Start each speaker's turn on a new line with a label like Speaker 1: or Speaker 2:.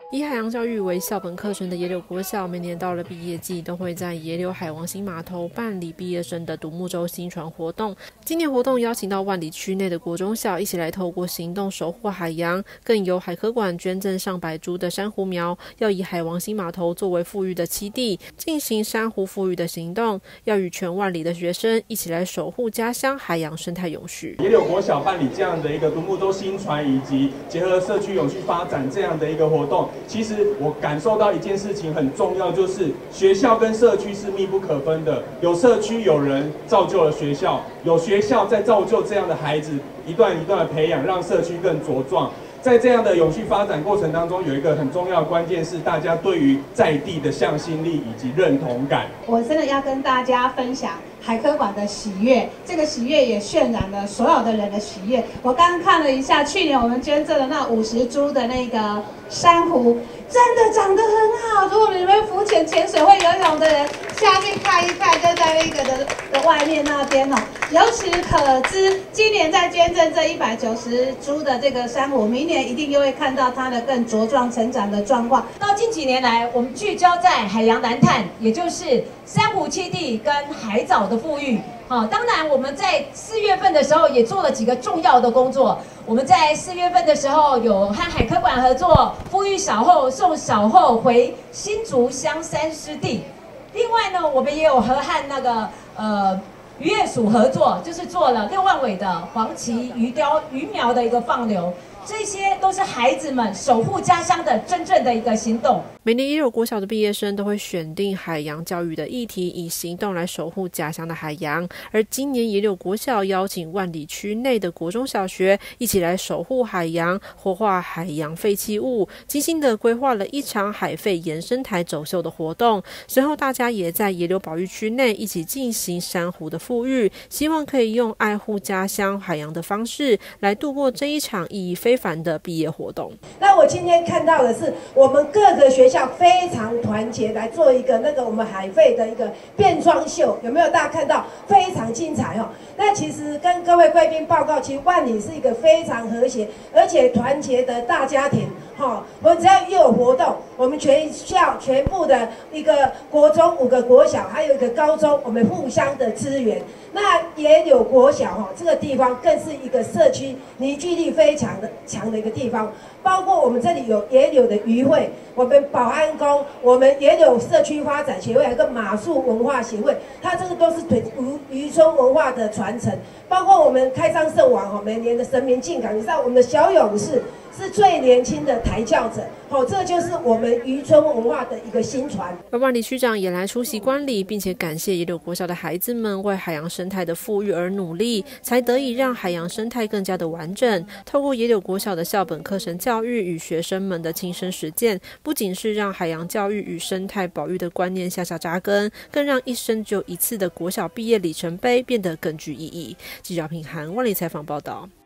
Speaker 1: 以海洋教育为校本课程的野柳国小，每年到了毕业季，都会在野柳海王星码头办理毕业生的独木舟新船活动。今年活动邀请到万里区内的国中小一起来透过行动守护海洋，更由海科馆捐赠上百株的珊瑚苗，要以海王星码头作为复育的基地，进行珊瑚复育的行动，要与全万里的学生一起来守护家乡海洋生态永续。
Speaker 2: 野柳国小办理这样的一个独木舟新船，以及结合社区永续发展这样的一个活动。其实我感受到一件事情很重要，就是学校跟社区是密不可分的。有社区有人造就了学校，有学校在造就这样的孩子，一段一段的培养，让社区更茁壮。在这样的永续发展过程当中，有一个很重要的关键是大家对于在地的向心力以及认同感。
Speaker 3: 我真的要跟大家分享海科馆的喜悦，这个喜悦也渲染了所有的人的喜悦。我刚刚看了一下，去年我们捐赠的那50株的那个珊瑚，真的长得很好。如果你们浮潜、潜水、会游泳的人，下去看一看，就在那个的外面那边哦。由此可知，今年在捐赠这190株的这个珊瑚，明年一定又会看到它的更茁壮成长的状况。
Speaker 4: 到近几年来，我们聚焦在海洋蓝碳，也就是珊瑚栖地跟海藻的复育。当然我们在4月份的时候也做了几个重要的工作。我们在4月份的时候有和海科馆合作，复育小后送小后回新竹香山湿地。另外呢，我们也有和那个渔业署合作，就是做了6万尾的黄鳍鱼苗的一个放流。这些都是孩子们守护家乡的真正的一个行动。
Speaker 1: 每年野柳国小的毕业生都会选定海洋教育的议题，以行动来守护家乡的海洋。而今年野柳国小邀请万里区内的国中小学一起来守护海洋，活化海洋废弃物，精心的规划了一场海废延伸台走秀的活动。随后大家也在野柳保育区内一起进行珊瑚的复育，希望可以用爱护家乡海洋的方式来度过这一场意义非凡的毕业活动。
Speaker 5: 那我今天看到的是我们各个学校非常团结来做一个我们海废的一个变装秀，有没有大家看到？非常精彩哦。那其实跟各位贵宾报告，其实万里是一个非常和谐而且团结的大家庭。我们只要一有活动，我们全校全部的一个国中5个国小，还有一个高中，我们互相的支援。那野柳国小这个地方更是一个社区凝聚力非常强的一个地方，包括我们这里有野柳的渔会，我们保安宫，我们野柳社区发展协会，还有个马术文化协会，它这个都是渔村文化的传承。包括我们开山圣王每年的神明进港，你知道我们的小勇士是最年轻的抬轿者，这就是我们渔村文化的一个新传。
Speaker 1: 而万里区长也来出席观礼，并且感谢野柳国小的孩子们为海洋生态的复育而努力，才得以让海洋生态更加的完整。透过野柳国小的校本课程教育与学生们的亲身实践，不仅是让海洋教育与生态保育的观念向下扎根，更让一生只有一次的国小毕业里程碑变得更具意义。记者品涵万里采访报道。